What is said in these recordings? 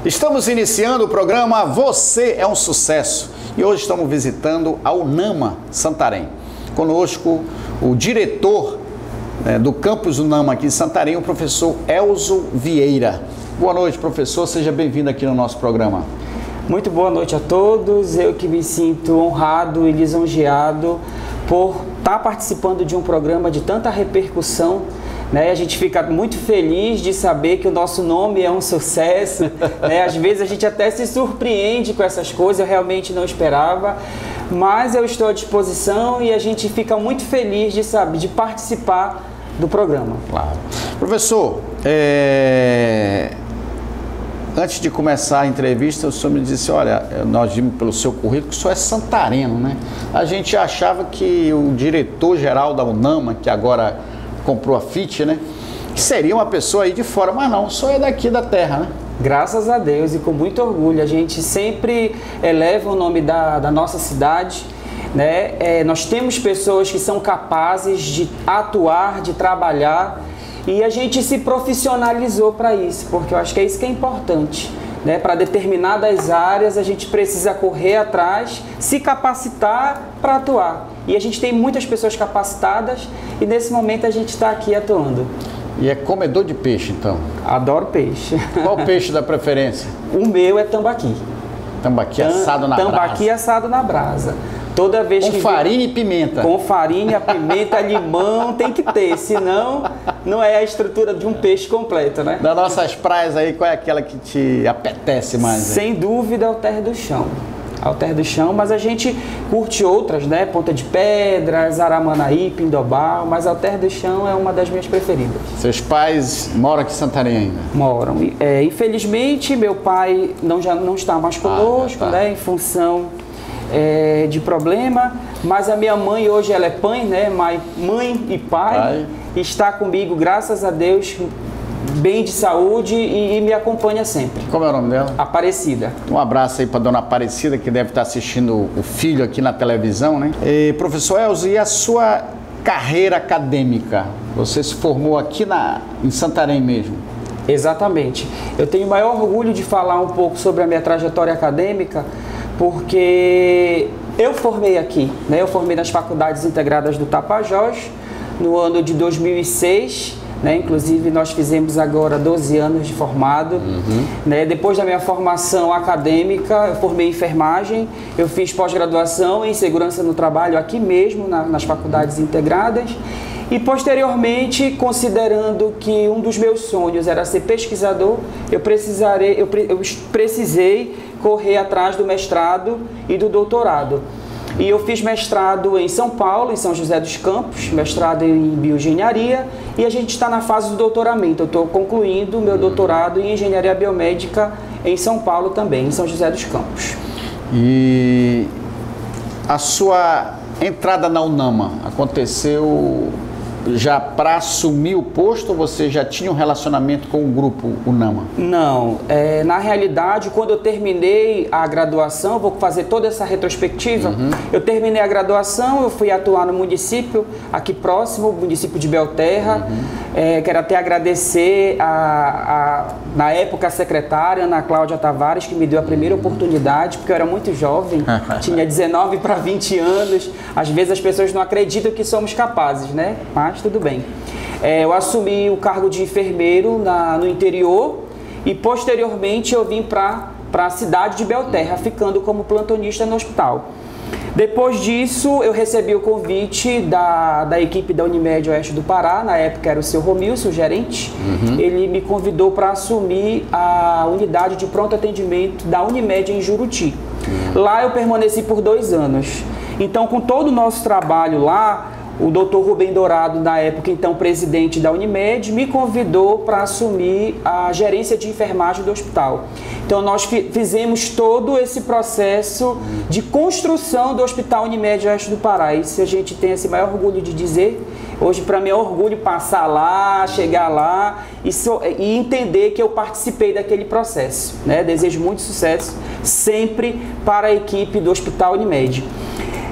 Estamos iniciando o programa Você é um Sucesso e hoje estamos visitando a UNAMA Santarém. Conosco o diretor do campus UNAMA aqui em Santarém, o professor Elzo Vieira. Boa noite, professor, seja bem-vindo aqui no nosso programa. Muito boa noite a todos, eu que me sinto honrado e lisonjeado por estar participando de um programa de tanta repercussão. A gente fica muito feliz de saber que o nosso nome é um sucesso, Às vezes a gente até se surpreende com essas coisas, eu realmente não esperava, mas eu estou à disposição e a gente fica muito feliz de participar do programa. Claro. Professor, antes de começar a entrevista, o senhor me disse, olha, nós vimos pelo seu currículo que o senhor é santareno, né? A gente achava que o diretor-geral da UNAMA, que agora comprou a FIT, né? Que seria uma pessoa aí de fora, mas não, só é daqui da terra, né? Graças a Deus e com muito orgulho, a gente sempre eleva o nome da nossa cidade, nós temos pessoas que são capazes de atuar, de trabalhar e a gente se profissionalizou para isso, porque eu acho que é isso que é importante. Para determinadas áreas a gente precisa correr atrás, se capacitar para atuar. E a gente tem muitas pessoas capacitadas e nesse momento a gente está aqui atuando. E é comedor de peixe, então? Adoro peixe. Qual peixe da preferência? O meu é tambaqui. Tambaqui assado na brasa? Tambaqui assado na brasa. Toda vez com farinha e pimenta. Com farinha, pimenta, limão, tem que ter, senão não é a estrutura de um peixe completo, né? Das nossas praias aí, qual é aquela que te apetece mais? Sem dúvida, Alter do Chão. Alter do Chão, mas a gente curte outras, Ponta de Pedras, Aramanaí, Pindobal, mas Alter do Chão é uma das minhas preferidas. Seus pais moram aqui em Santarém ainda? Moram. Infelizmente, meu pai já não está mais conosco, em função de problema, mas a minha mãe hoje ela é mãe, mãe e pai, está comigo, graças a Deus, bem de saúde e me acompanha sempre. Como é o nome dela? Aparecida. Um abraço aí para dona Aparecida, que deve estar assistindo o filho aqui na televisão, né? E, professor Elzo, e a sua carreira acadêmica? Você se formou aqui em Santarém mesmo? Exatamente. Eu tenho o maior orgulho de falar um pouco sobre a minha trajetória acadêmica, porque eu formei aqui, Eu formei nas Faculdades Integradas do Tapajós no ano de 2006, Inclusive nós fizemos agora 12 anos de formado. Depois da minha formação acadêmica, eu formei em enfermagem, eu fiz pós-graduação em segurança no trabalho aqui mesmo, nas Faculdades Integradas. E posteriormente, considerando que um dos meus sonhos era ser pesquisador, eu precisei correr atrás do mestrado e do doutorado. E eu fiz mestrado em São Paulo, em São José dos Campos, mestrado em bioengenharia, e a gente está na fase do doutoramento. Eu estou concluindo o meu doutorado em engenharia biomédica em São Paulo também, em São José dos Campos. E a sua entrada na UNAMA aconteceu já para assumir o posto ou você já tinha um relacionamento com o grupo UNAMA? Não, na realidade, quando eu terminei a graduação, vou fazer toda essa retrospectiva, eu terminei a graduação, eu fui atuar no município aqui próximo, o município de Belterra. Quero até agradecer na época a secretária, Ana Cláudia Tavares, que me deu a primeira oportunidade, porque eu era muito jovem, tinha 19 para 20 anos, às vezes as pessoas não acreditam que somos capazes, Mas tudo bem. Eu assumi o cargo de enfermeiro no interior e posteriormente eu vim para a cidade de Belterra, ficando como plantonista no hospital. Depois disso, eu recebi o convite da equipe da Unimed Oeste do Pará, na época era o seu Romilson, o gerente. Ele me convidou para assumir a unidade de pronto atendimento da Unimed em Juruti. Lá eu permaneci por 2 anos. Então, com todo o nosso trabalho lá, o Dr. Rubem Dourado, na época então presidente da Unimed, me convidou para assumir a gerência de enfermagem do hospital. Então nós fizemos todo esse processo de construção do Hospital Unimed Oeste do Pará. Isso a gente tem esse maior orgulho de dizer. Hoje para mim é um orgulho passar lá, chegar lá e entender que eu participei daquele processo. Desejo muito sucesso sempre para a equipe do Hospital Unimed.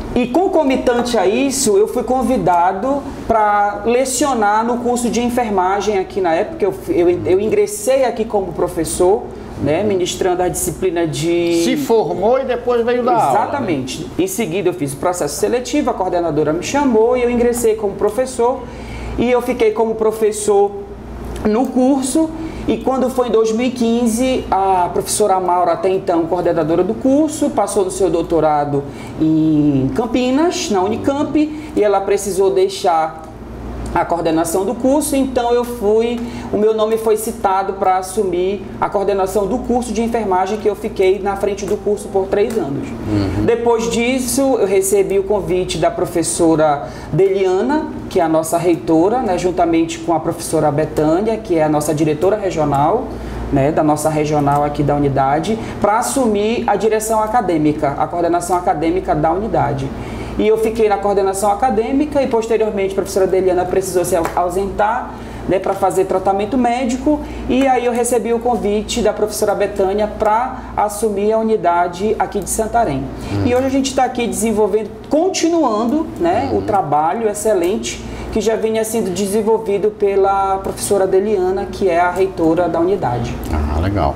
E concomitante a isso, eu fui convidado para lecionar no curso de enfermagem aqui na época. Eu ingressei aqui como professor, né, ministrando a disciplina de... Se formou e depois veio dar aula. Exatamente. Em seguida eu fiz o processo seletivo, a coordenadora me chamou e eu ingressei como professor. E eu fiquei como professor no curso. E quando foi em 2015, a professora Maura, até então coordenadora do curso, passou no seu doutorado em Campinas, na Unicamp, e ela precisou deixar a coordenação do curso, então o meu nome foi citado para assumir a coordenação do curso de enfermagem, que eu fiquei na frente do curso por 3 anos. Depois disso, eu recebi o convite da professora Deliana, que é a nossa reitora, né, juntamente com a professora Betânia, que é a nossa diretora regional, né, da nossa regional aqui da unidade, para assumir a direção acadêmica, a coordenação acadêmica da unidade. E eu fiquei na coordenação acadêmica e posteriormente a professora Deliana precisou se ausentar, né, para fazer tratamento médico, e aí eu recebi o convite da professora Betânia para assumir a unidade aqui de Santarém. E hoje a gente está aqui desenvolvendo, continuando, né, o trabalho excelente que já vinha sendo desenvolvido pela professora Deliana, que é a reitora da unidade. Ah, legal.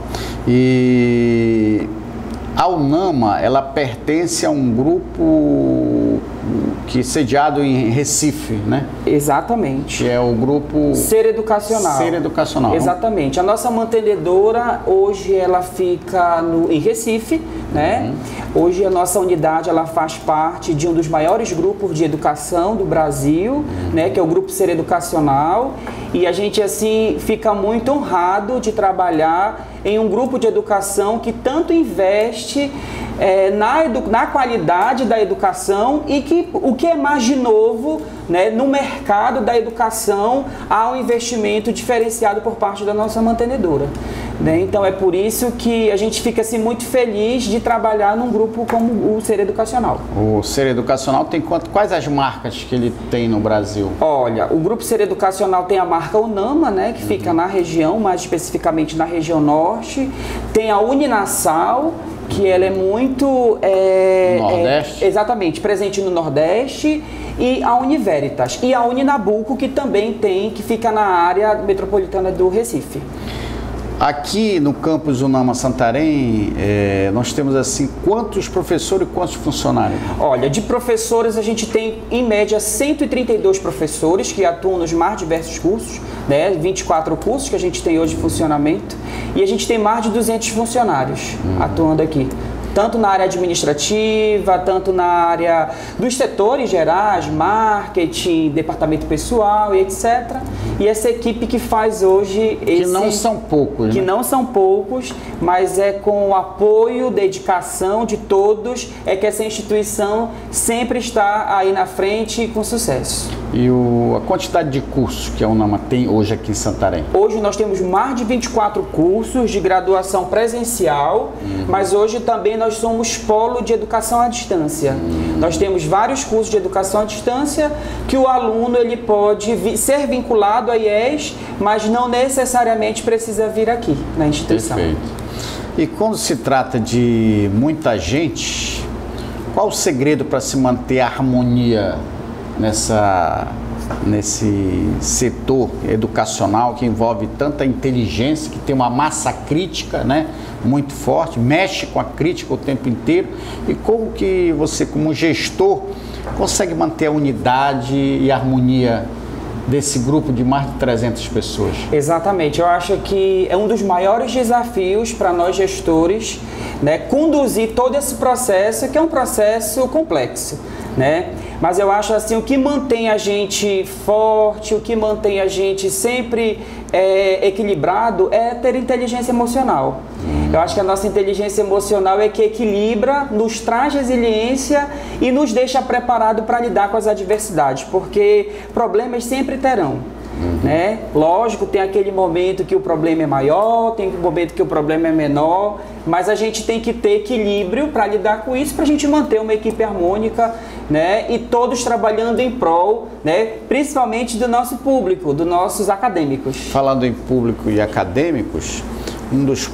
E a UNAMA, ela pertence a um grupo que é sediado em Recife, né? Exatamente. Que é o grupo... Ser Educacional. Ser Educacional. Exatamente. A nossa mantenedora, hoje, ela fica em Recife, né? Hoje, a nossa unidade, ela faz parte de um dos maiores grupos de educação do Brasil, né? Que é o Grupo Ser Educacional. E a gente, assim, fica muito honrado de trabalhar em um grupo de educação que tanto investe na qualidade da educação e que o que é mais de novo, né, no mercado da educação há um investimento diferenciado por parte da nossa mantenedora, né? Então é por isso que a gente fica assim, muito feliz de trabalhar num grupo como o Ser Educacional. O Ser Educacional tem quais as marcas que ele tem no Brasil? Olha, o Grupo Ser Educacional tem a marca UNAMA, né, que fica na região, mais especificamente na região norte. Tem a Uninasal, que ela é muito... Nordeste? Exatamente, presente no Nordeste, e a Univeritas. E a Uninabuco, que também tem, que fica na área metropolitana do Recife. Aqui no campus UNAMA Santarém, nós temos assim, quantos professores e quantos funcionários? Olha, de professores a gente tem em média 132 professores que atuam nos mais diversos cursos, né? 24 cursos que a gente tem hoje em funcionamento, e a gente tem mais de 200 funcionários atuando aqui. Tanto na área administrativa, tanto na área dos setores gerais, marketing, departamento pessoal e etc. E essa equipe que faz hoje... Que não são poucos, Que né? não são poucos, mas é com o apoio, dedicação de todos, é que essa instituição sempre está aí na frente com sucesso. E a quantidade de cursos que a UNAMA tem hoje aqui em Santarém? Hoje nós temos mais de 24 cursos de graduação presencial, mas hoje também nós somos polo de educação à distância. Nós temos vários cursos de educação à distância que o aluno ele pode ser vinculado a IES, mas não necessariamente precisa vir aqui na instituição. Perfeito. E quando se trata de muita gente, qual o segredo para se manter a harmonia nesse setor educacional que envolve tanta inteligência, que tem uma massa crítica, né, muito forte, mexe com a crítica o tempo inteiro? E como que você, como gestor, consegue manter a unidade e a harmonia desse grupo de mais de 300 pessoas? Exatamente, eu acho que é um dos maiores desafios para nós gestores, né, conduzir todo esse processo, que é um processo complexo, né? Mas eu acho assim, o que mantém a gente forte, o que mantém a gente sempre equilibrado é ter inteligência emocional. Eu acho que a nossa inteligência emocional é que equilibra, nos traz resiliência e nos deixa preparado para lidar com as adversidades, porque problemas sempre terão. Né? Lógico, tem aquele momento que o problema é maior, tem um momento que o problema é menor, mas a gente tem que ter equilíbrio para lidar com isso, para a gente manter uma equipe harmônica, né? E todos trabalhando em prol, né? Principalmente do nosso público, dos nossos acadêmicos. Falando em público e acadêmicos,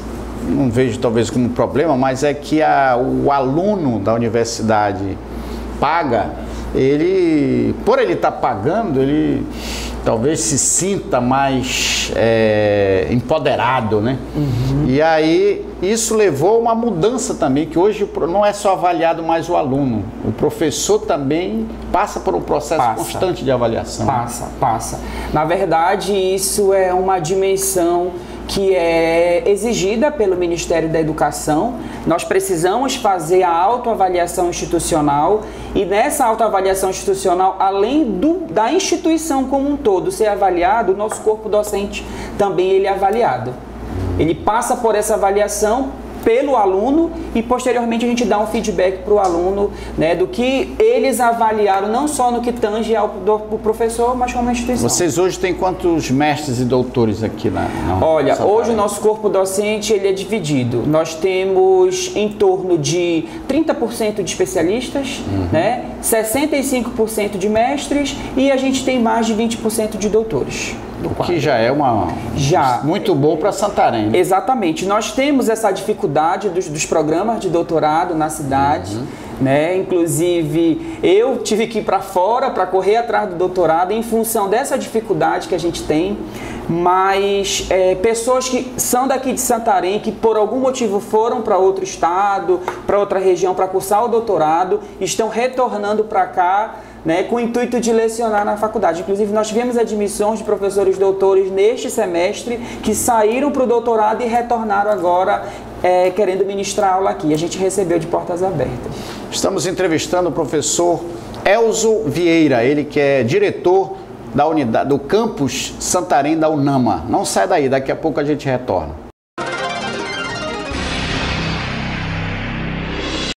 não vejo talvez como problema, mas é que o aluno da universidade paga, ele, por ele estar pagando, ele talvez se sinta mais empoderado, né? E aí isso levou a uma mudança também, que hoje não é só avaliado mais o aluno, o professor também passa por um processo constante de avaliação. Passa. Na verdade, isso é uma dimensão que é exigida pelo Ministério da Educação. Nós precisamos fazer a autoavaliação institucional e nessa autoavaliação institucional, além da instituição como um todo ser avaliado, o nosso corpo docente também ele é avaliado. Ele passa por essa avaliação pelo aluno e posteriormente a gente dá um feedback para o aluno, né, do que eles avaliaram, não só no que tange ao professor, mas como a instituição. Vocês hoje têm quantos mestres e doutores aqui na Olha, hoje o nosso corpo docente ele é dividido. Nós temos em torno de 30% de especialistas, né, 65% de mestres e a gente tem mais de 20% de doutores. O que já é muito bom para Santarém. Exatamente. Nós temos essa dificuldade dos programas de doutorado na cidade, né? Inclusive, eu tive que ir para fora para correr atrás do doutorado em função dessa dificuldade que a gente tem. Mas pessoas que são daqui de Santarém, que por algum motivo foram para outro estado, para outra região para cursar o doutorado, estão retornando para cá, né, com o intuito de lecionar na faculdade. Inclusive, nós tivemos admissões de professores doutores neste semestre que saíram para o doutorado e retornaram agora querendo ministrar aula aqui. A gente recebeu de portas abertas. Estamos entrevistando o professor Elzo Vieira, ele que é diretor da unidade do campus Santarém da UNAMA. Não sai daí, daqui a pouco a gente retorna.